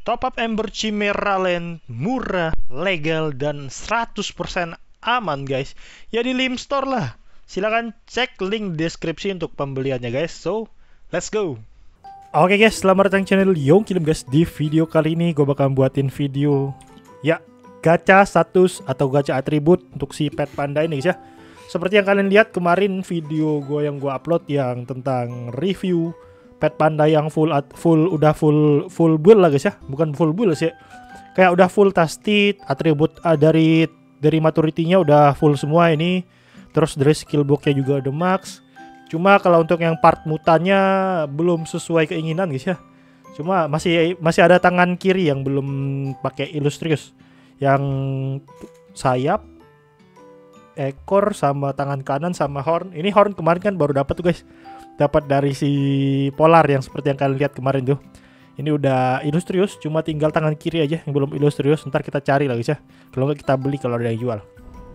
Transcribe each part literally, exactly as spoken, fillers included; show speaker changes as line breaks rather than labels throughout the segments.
Top up Ember Chimera Land murah, legal, dan seratus persen aman guys. Ya di Lim Store lah. Silahkan cek link deskripsi untuk pembeliannya guys. So, let's go. Oke guys, selamat datang channel Yongkilim guys. Di video kali ini gue bakal buatin video ya gacha status atau gacha atribut untuk si pet panda ini guys ya. Seperti yang kalian lihat kemarin video gue yang gue upload yang tentang review pet panda yang full full udah full full build lah guys ya, bukan full build sih, kayak udah full tasted atribut uh, dari dari maturity-nya udah full semua ini, terus dari skill box-nya juga udah max. Cuma kalau untuk yang part mutannya belum sesuai keinginan guys ya, cuma masih masih ada tangan kiri yang belum pakai Illustrious, yang sayap, ekor, sama tangan kanan sama horn. Ini horn kemarin kan baru dapat tuh guys, dapat dari si Polar yang seperti yang kalian lihat kemarin tuh. Ini udah Illustrious, cuma tinggal tangan kiri aja yang belum Illustrious. Ntar kita cari lah guys ya, kalau nggak kita beli kalau ada yang jual.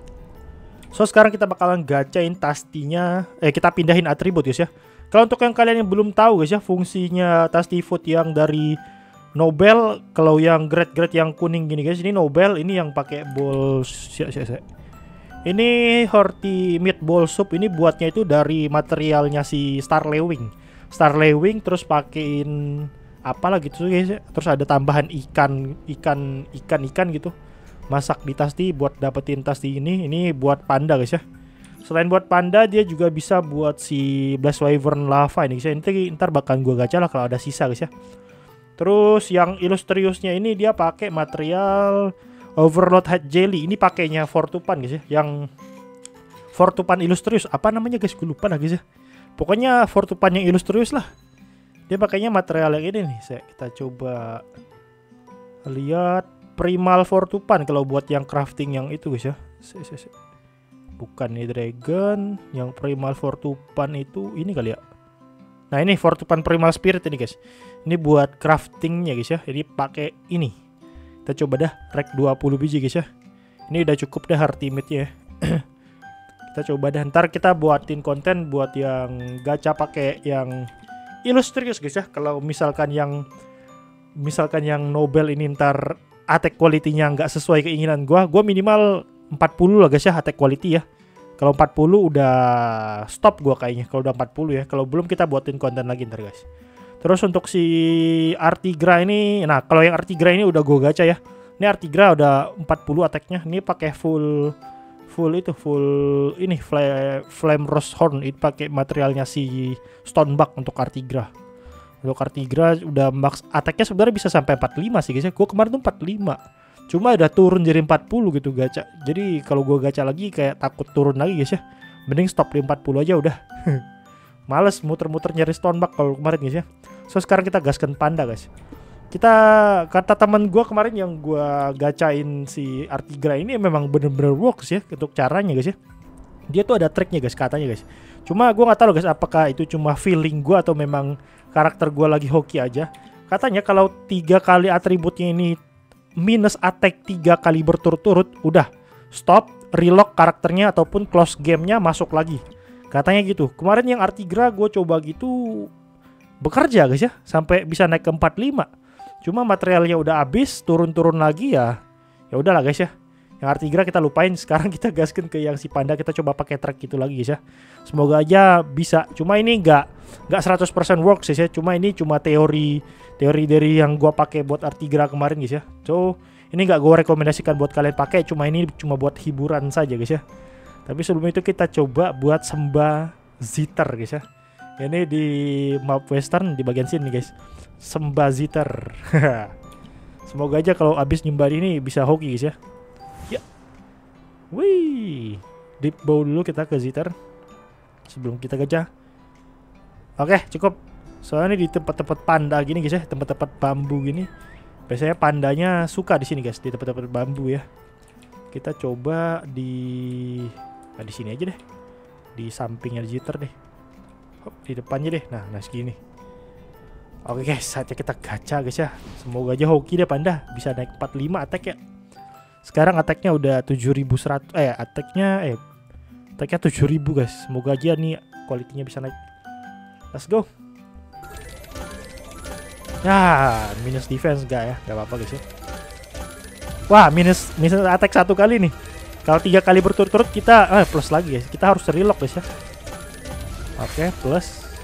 So sekarang kita bakalan gacain tastinya, eh kita pindahin atribut guys ya. Kalau untuk yang kalian yang belum tahu guys ya, fungsinya Tasty Food yang dari Nobel, kalau yang grade-grade yang kuning gini guys, ini Nobel, ini yang pakai ball siap siap siap. Ini Hearty Meatball Soup, ini buatnya itu dari materialnya si Starlewing. Starlewing terus pakein apa lah gitu guys ya. Terus ada tambahan ikan, ikan, ikan, ikan gitu. Masak di Tasty buat dapetin Tasty ini. Ini buat panda guys ya. Selain buat panda, dia juga bisa buat si Blast Wyvern Lava ini guys ya. Nanti ntar bakal gua gacha lah kalau ada sisa guys ya. Terus yang Illustriousnya ini dia pakai material Overload Head Jelly. Ini pakainya Fortupan guys ya. Yang Fortupan Illustrious apa namanya guys, gue lupa lah guys ya. Pokoknya Fortupan yang Illustrious lah. Dia pakainya material yang ini nih. Saya kita coba lihat Primal Fortupan kalau buat yang crafting yang itu guys ya. Se -se -se. Bukan nih Dragon, yang Primal Fortupan itu ini kali ya. Nah, ini Fortupan Primal Spirit ini guys. Ini buat craftingnya guys ya. Jadi pakai ini. Kita coba dah rek dua puluh biji guys ya. Ini udah cukup dah Hearty Meat-nya ya. Kita coba dah, ntar kita buatin konten buat yang gacha pakai yang Illustrious guys ya. Kalau misalkan yang misalkan yang Nobel ini ntar attack quality-nya nggak sesuai keinginan gua, gua minimal empat puluh lah guys ya attack quality ya. Kalau empat puluh udah stop gua kayaknya kalau udah empat puluh ya. Kalau belum kita buatin konten lagi ntar guys. Terus untuk si Artigra ini, nah kalau yang Artigra ini udah gue gacha ya. Ini Artigra udah empat puluh attack-nya. Ini pakai full full itu full ini flame, flame rose horn. Itu pakai materialnya si Stonebuck untuk Artigra. Untuk Artigra udah max attack-nya sebenarnya bisa sampai empat puluh lima sih guys ya. Gue kemarin tuh empat puluh lima. Cuma udah turun jadi empat puluh gitu gacha. Jadi kalau gue gacha lagi kayak takut turun lagi guys ya. Mending stop di empat puluh aja udah. Males muter-muter nyari Stonebuck kalau kemarin guys ya. So sekarang kita gaskan panda guys. Kita kata teman gue kemarin yang gue gacain si Artigra ini memang bener-bener works ya untuk caranya guys ya. Dia tuh ada triknya guys katanya guys. Cuma gue nggak tahu guys apakah itu cuma feeling gue atau memang karakter gue lagi hoki aja. Katanya kalau tiga kali atributnya ini minus attack tiga kali berturut-turut, udah stop, relock karakternya ataupun close gamenya masuk lagi. Katanya gitu. Kemarin yang Artigra gue coba gitu bekerja guys ya, sampai bisa naik ke empat puluh lima. Cuma materialnya udah habis, turun-turun lagi ya. Ya udahlah guys ya. Yang Artigra kita lupain, sekarang kita gaskan ke yang si panda, kita coba pakai track gitu lagi guys ya. Semoga aja bisa. Cuma ini nggak nggak seratus persen works guys ya. Cuma ini cuma teori teori dari yang gua pakai buat Artigra kemarin guys ya. So, ini nggak gua rekomendasikan buat kalian pakai, cuma ini cuma buat hiburan saja guys ya. Tapi sebelum itu kita coba buat sembah Zither guys ya. Ini di map western di bagian sini guys. Sembah Zither. Semoga aja kalau abis nyembah ini bisa hoki guys ya. Ya. Wih. Deep bow dulu kita ke Zither sebelum kita gajah. Oke, cukup. Soalnya di tempat-tempat panda gini guys ya, tempat-tempat bambu gini. Biasanya pandanya suka di sini guys, di tempat-tempat bambu ya. Kita coba di nah, di sini aja deh. Di sampingnya Zither deh. Hop, di depannya deh. Nah, nah segini. Oke guys, saatnya kita gacha guys ya. Semoga aja hoki deh panda bisa naik empat puluh lima attack ya. Sekarang attacknya udah tujuh ribu seratus. Eh, attacknya eh attacknya tujuh ribu guys. Semoga aja nih kualitinya bisa naik. Let's go. Ya, minus defense gak ya? Gak apa-apa guys ya. Wah, minus minus attack satu kali nih. Kalau tiga kali berturut-turut kita eh, plus lagi guys. Kita harus relock guys ya. Oke, plus.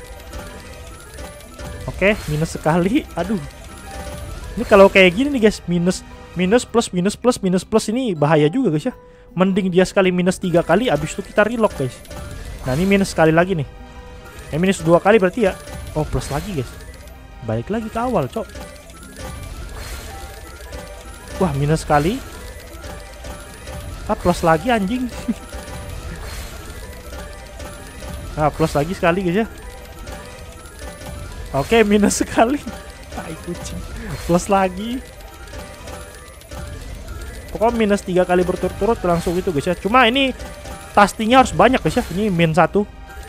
Oke, minus sekali. Aduh. Ini kalau kayak gini nih guys, minus minus plus minus plus minus plus ini bahaya juga guys ya. Mending dia sekali minus tiga kali, abis itu kita relock guys. Nah, ini minus sekali lagi nih. Eh, minus dua kali berarti ya. Oh, plus lagi guys. Balik lagi ke awal, cok. Wah, minus sekali. Ah, plus lagi anjing. Nah, plus lagi sekali guys ya. Oke, minus sekali. Tai kucing. Plus lagi. Pokoknya minus tiga kali berturut-turut langsung itu guys ya. Cuma ini pastinya harus banyak guys ya. Ini min satu.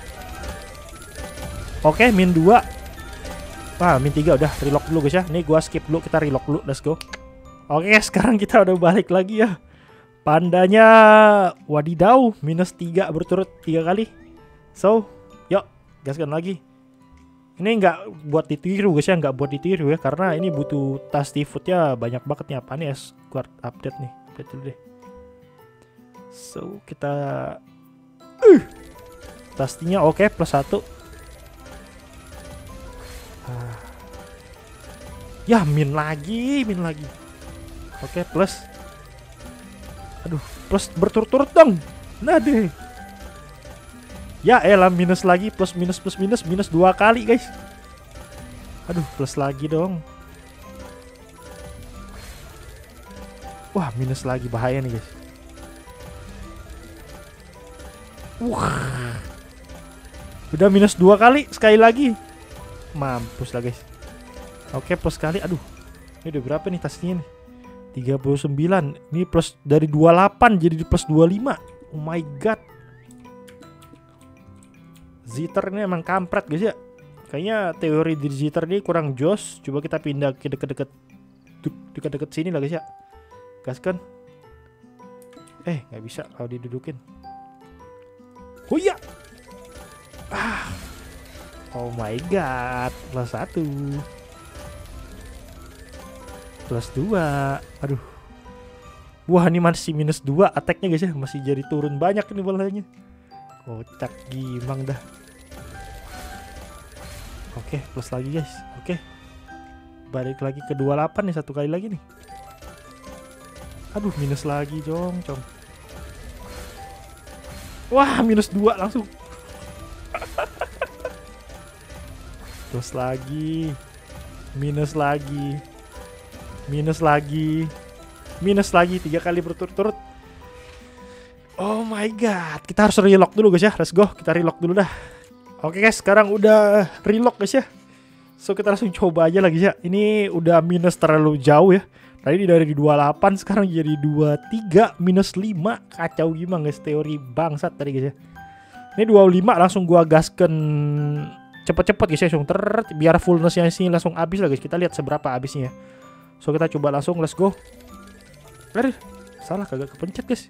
Oke, min dua. Wah, min tiga udah relock dulu guys ya. Nih gua skip dulu, kita relock dulu. Let's go. Oke, sekarang kita udah balik lagi ya. Pandanya wadidaw, minus tiga berturut tiga kali. So, yuk gaskan lagi. Ini nggak buat ditiru guys ya, nggak buat ditiru ya, karena ini butuh tasty foodnya banyak banget nih. Apa nih? Escort update nih, update dulu deh. So, kita uh, tastinya oke, okay, plus satu. Ah. Ya, min lagi, min lagi. Oke, okay, plus. Aduh, plus berturut-turut dong. Nah deh. Ya elah, minus lagi, plus minus plus minus minus dua kali guys. Aduh, plus lagi dong. Wah, minus lagi, bahaya nih guys. Wah. Udah minus dua kali, sekali lagi. Mampus lah guys. Oke, plus kali. Aduh. Ini udah berapa nih tasnya nih? tiga puluh sembilan. Ini plus dari dua puluh delapan jadi plus dua puluh lima. Oh my god. Zither ini emang kampret guys ya. Kayaknya teori di Zither ini kurang jos. Coba kita pindah ke deket-deket deket-deket sini lah guys ya. Gaskan. Eh, nggak bisa kalau didudukin. Oh iya. Ah. Oh my god, plus satu. Plus dua. Aduh. Wah, ini masih minus dua attack-nya guys ya. Masih jadi turun banyak ini bolanya. Kocak gimang dah. Oke, plus lagi guys. Oke. Balik lagi ke dua puluh delapan nih, satu kali lagi nih. Aduh, minus lagi jong, cong. Wah, minus dua langsung. Plus lagi. Minus lagi. Minus lagi. Minus lagi tiga kali berturut-turut. Oh my god, kita harus relock dulu guys ya. Let's go, kita relock dulu dah. Oke guys, sekarang udah relock guys ya. So kita langsung coba aja lagi ya. Ini udah minus terlalu jauh ya. Tadi dari dua puluh delapan sekarang jadi dua puluh tiga, minus lima. Kacau gimana guys, teori bangsat tadi guys ya. Ini dua puluh lima langsung gua gaskan cepet-cepet guys ya, langsung ter biar fullnessnya sini langsung habis lah guys. Kita lihat seberapa habisnya. So kita coba langsung, let's go. Aduh, salah kagak kepencet guys.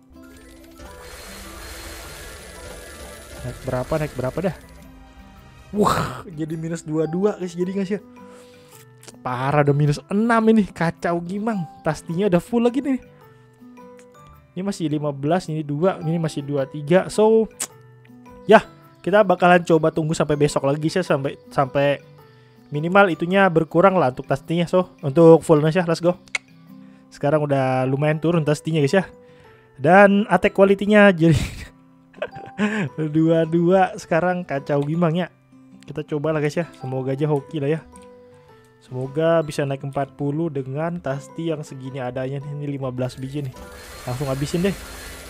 Naik berapa, naik berapa dah. Wah, jadi minus dua puluh dua guys, jadi guys ya. Parah, udah minus enam ini. Kacau gimang. Pastinya udah full lagi nih. Ini masih lima belas, ini dua, ini masih dua puluh tiga. So, ya, kita bakalan coba tunggu sampai besok lagi sih, sampai sampai minimal itunya berkurang lah untuk tastinya. So, untuk fullness ya, let's go. Sekarang udah lumayan turun tastinya guys ya. Dan attack quality-nya jadi dua puluh dua sekarang, kacau gimang ya. Kita coba lah guys ya, semoga aja hoki lah ya. Semoga bisa naik empat puluh dengan tasti yang segini adanya nih. Ini lima belas biji nih. Langsung habisin deh.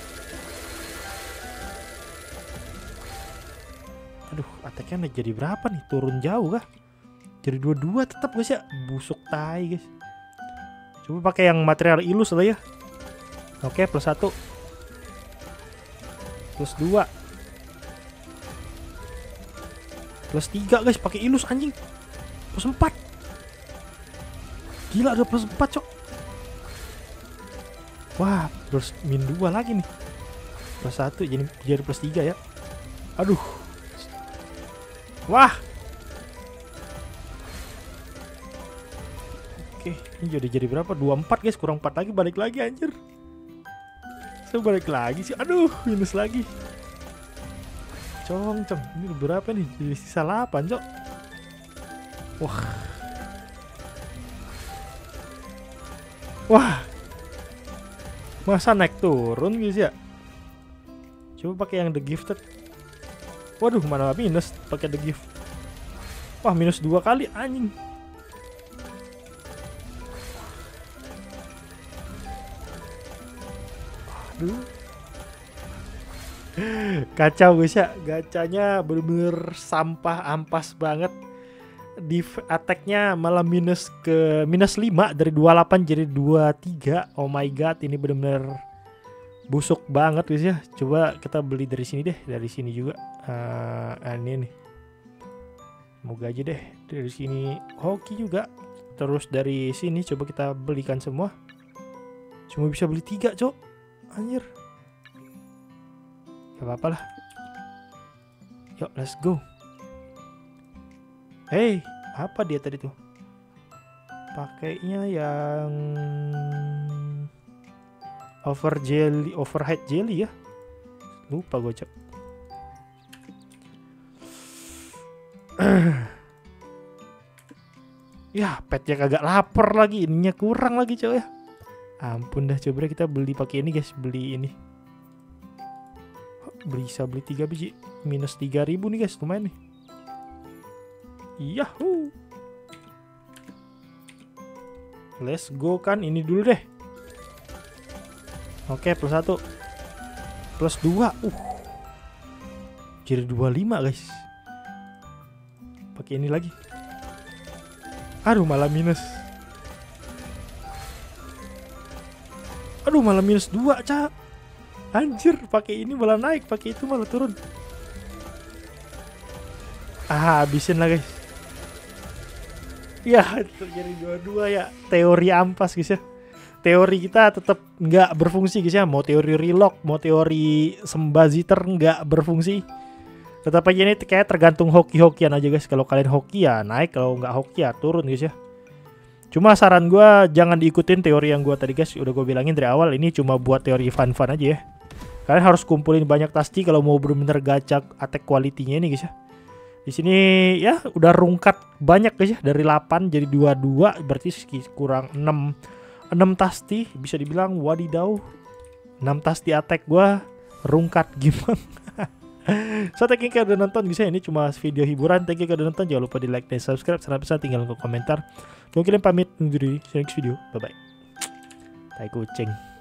Aduh, attack-nya jadi berapa nih? Turun jauh kah? Jadi dua puluh dua tetap guys ya. Busuk tai guys. Coba pakai yang material ilus lah ya. Oke, plus satu. Plus dua. Plus tiga guys, pakai ilus anjing. Plus empat. Gila, ada plus empat cok. Wah, plus min dua lagi nih. Plus satu jadi jadi plus tiga ya. Aduh. Wah. Oke, ini jadi jadi berapa? dua puluh empat guys, kurang empat lagi, balik lagi anjir. Saya balik lagi sih. Aduh, minus lagi. Cong, cong. Ini berapa nih? Jadi sisa delapan, cok. Wah. Wah. Masa naik turun guys ya? Coba pakai yang The Gifted. Waduh, mana minus pakai The Gift. Wah, minus dua kali anjing. Kacau guys ya, gacanya bener-bener sampah, ampas banget. Di attack-nya malah minus ke minus lima, dari dua puluh delapan jadi dua puluh tiga. Oh my god, ini bener-bener busuk banget guys ya. Coba kita beli dari sini deh, dari sini juga. Uh, ini nih, moga aja deh dari sini. Hoki juga. Terus dari sini coba kita belikan semua. Cuma bisa beli tiga, cok. Anjir. Gak apa-apa lah. Yuk, let's go. Hey, apa dia tadi tuh? Pakainya yang over jelly, overhead jelly ya. Lupa gue, cok. Ya, petnya kagak lapar lagi. Ininya kurang lagi, cok ya. Ampun dah, coba kita beli pakai ini guys, beli ini. Bisa beli tiga biji, minus tiga ribu nih guys, lumayan nih. Yahoo. Let's go kan, ini dulu deh. Oke, plus satu, plus dua, uh, jadi dua puluh lima guys. Pakai ini lagi. Aduh, malah minus. Aduh, malah minus dua, cak. Anjir, pakai ini malah naik, pakai itu malah turun. Ah, habisin lah guys. Ya, terjadi dua-dua ya. Teori ampas guys ya. Teori kita tetap nggak berfungsi guys ya. Mau teori relock, mau teori sembaziter nggak berfungsi. Tetap aja ini kayak tergantung hoki-hokian aja guys. Kalau kalian hoki ya naik, kalau nggak hoki ya turun guys ya. Cuma saran gue jangan diikutin teori yang gue tadi guys. Udah gue bilangin dari awal, ini cuma buat teori fun-fun aja ya. Kalian harus kumpulin banyak tasti kalau mau bener-bener gacak attack quality-nya ini guys ya. Di sini ya udah rungkat banyak guys ya, dari delapan jadi dua puluh dua, berarti kurang enam enam tasti, bisa dibilang wadidaw. enam tasti attack gue rungkat gimana. So, thank you kalian udah nonton guys ya. Ini cuma video hiburan. Thank you kalian udah nonton. Jangan lupa di like dan subscribe. Serta pesan tinggal ke komentar. Mungkin pamit undur diri. See you next video. Bye bye. Tai kucing.